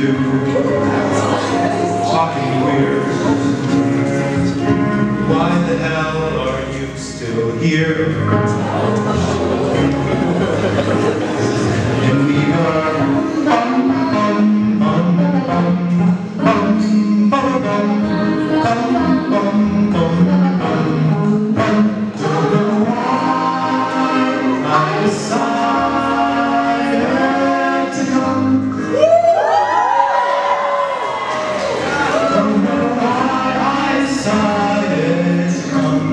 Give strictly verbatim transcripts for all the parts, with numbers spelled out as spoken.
do, talking weird. Why the hell are you still here? And we are bum bum bum bum bum bum bum bum bum bum bum bum. Don't know why I decided to come. Don't know why I decided to come.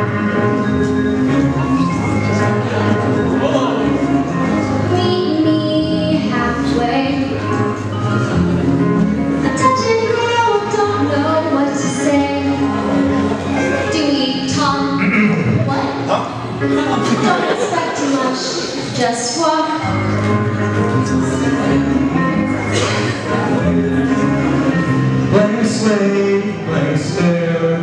Meet me halfway. Attention girl, don't know what to say. Do we talk? What? Don't expect too much, just walk. Blank slate, blank stare.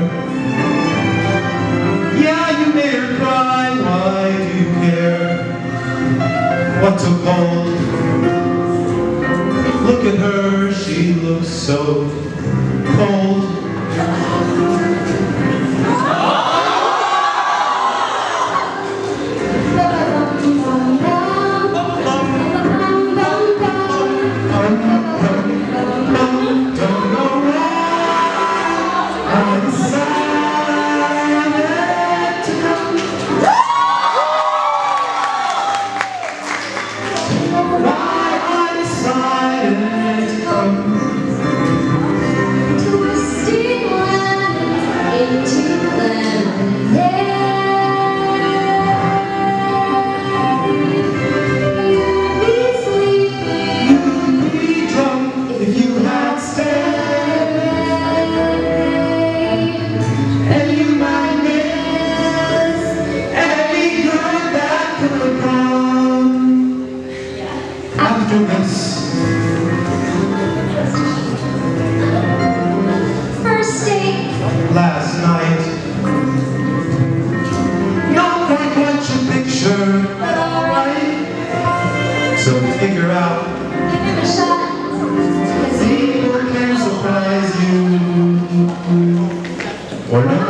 Yeah, you made her cry, why do you care? What took hold? Look at her, she looks so cold. First date last night. Not quite what you pictured, but alright. So figure out. Give him a shot. See what can surprise you. Or not.